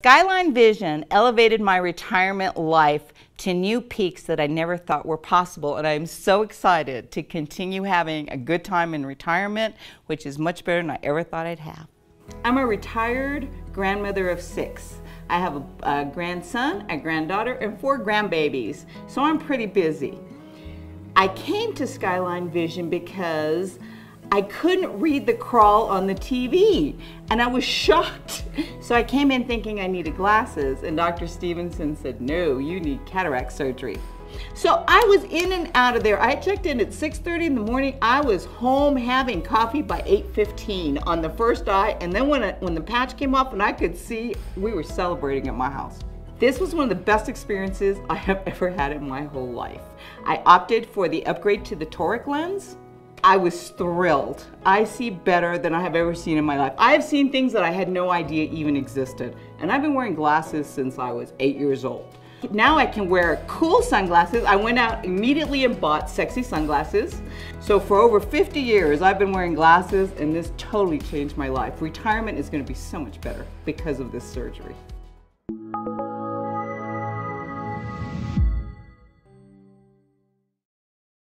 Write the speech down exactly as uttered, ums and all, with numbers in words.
Skyline Vision elevated my retirement life to new peaks that I never thought were possible, and I'm so excited to continue having a good time in retirement, which is much better than I ever thought I'd have. I'm a retired grandmother of six. I have a, a grandson, a granddaughter, and four grandbabies, so I'm pretty busy. I came to Skyline Vision because I couldn't read the crawl on the T V, and I was shocked. So I came in thinking I needed glasses, and Doctor Stevenson said, no, you need cataract surgery. So I was in and out of there. I checked in at six thirty in the morning. I was home having coffee by eight fifteen on the first eye, and then when, I, when the patch came off and I could see, we were celebrating at my house. This was one of the best experiences I have ever had in my whole life. I opted for the upgrade to the toric lens. I was thrilled. I see better than I have ever seen in my life. I have seen things that I had no idea even existed. And I've been wearing glasses since I was eight years old. Now I can wear cool sunglasses. I went out immediately and bought sexy sunglasses. So for over fifty years, I've been wearing glasses, and this totally changed my life. Retirement is gonna be so much better because of this surgery.